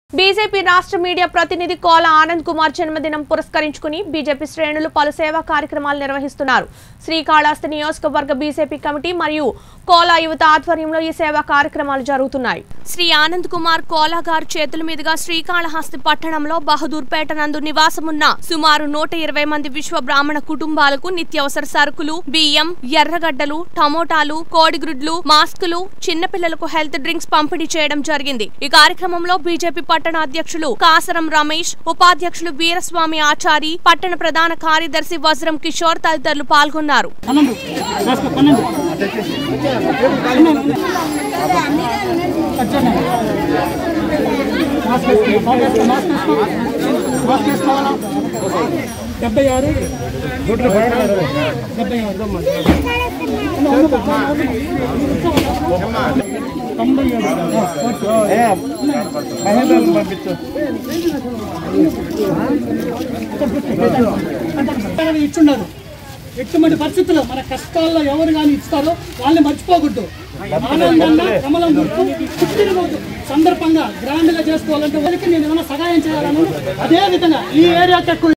BJP రాష్ట్ర media ప్రతినిధి కోల ఆనంద్ కుమార్ జన్మదినం పురస్కరించుకుని బీజేపీ శ్రేణులు పలు సేవా కార్యక్రమాలు నిర్వహిస్తున్నారు. శ్రీకాళహస్తి నియోజకవర్గ బీజేపీ కమిటీ మరియు కోల యువత ఆధ్వర్యంలో ఈ సేవా కార్యక్రమాలు జరుగుతున్నాయి. శ్రీ ఆనంద్ కుమార్ కోల గారి చేతుల మీదుగా శ్రీకాళహస్తి పట్టణంలో బహదూర్పేట నందు నివాసమున్న సుమారు 120 మంది విశ్వ బ్రాహ్మణ కుటుంబాలకు నిత్యావసర సరుకులు, బియ్యం, ఎర్రగడ్డలు, టమోటాలు, కోడిగుడ్లు, మాస్కులు, చిన్నపిల్లలకు హెల్త్ డ్రింక్స్ పంపిణీ చేయడం జరిగింది. ఈ కార్యక్రమంలో బీజేపీ పట్టణ అధ్యక్షులు కాసరం రమేష్, ఉపాధ్యక్షులు వీరస్వామి ఆచారి, పట్టణ ప్రధాన కార్యదర్శి వజ్రం కిషోర్ తదితరులు పాల్గొన్నారు. ఇచ్చున్నారు. ఎటువంటి పరిస్థితుల్లో మన కష్టాల్లో ఎవరు కానీ ఇస్తారో వాళ్ళని మర్చిపోకూడదు. ఆనందంగా కమలం గుర్తు పుట్టినరోజు సందర్భంగా గ్రాండ్ గా చేసుకోవాలంటే వాళ్ళకి నేను ఏమైనా సహాయం చేయాలని అదే విధంగా ఈ ఏరియాకి